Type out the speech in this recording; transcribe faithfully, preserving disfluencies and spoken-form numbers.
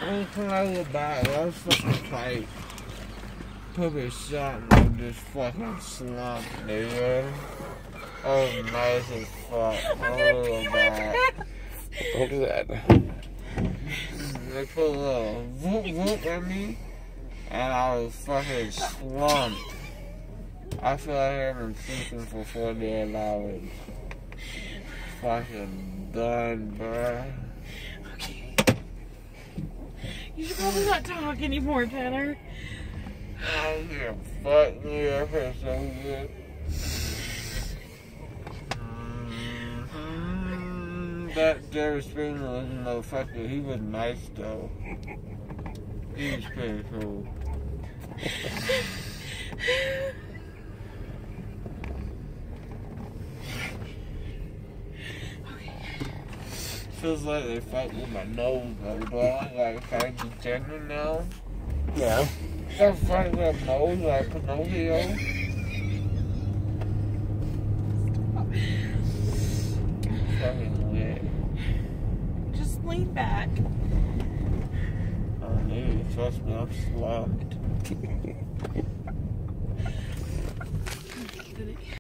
I'm gonna go back. Let's fucking fight. Put me something in this fucking slump, nigga. Oh, nice as fuck. I'm gonna go back. Look at that. They put a little whoop whoop at me, and I was fucking slumped. I feel like I've been sleeping for forty-eight hours. Fucking done, bruh. Okay. You should probably not talk anymore, Tanner. I can fuck me up or so good. Mm-hmm. That Jerry Springer was a motherfucker. He was nice though. He was pretty cool. Feels like they fight with my nose though, but I like Kylie Jenner now. Yeah. They're fighting with my nose like Pinocchio. Fucking weird. Just lean back. I don't need to trust me, I'm slumped.